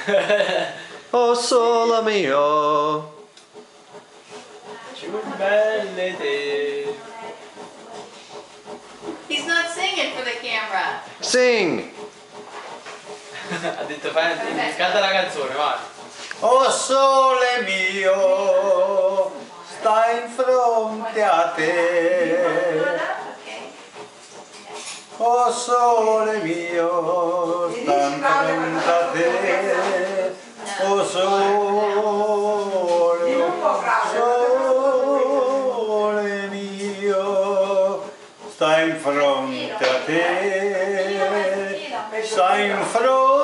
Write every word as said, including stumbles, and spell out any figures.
Oh sole mio. Ci belle te. He's not singing for the camera. Sing. Ha detto fai, canta la canzone, vai. Oh sole mio, sta in fronte a te. Oh sole mio, sta in fronte a te. Oh sole, sole mio, sta in fronte a te. Sta in fronte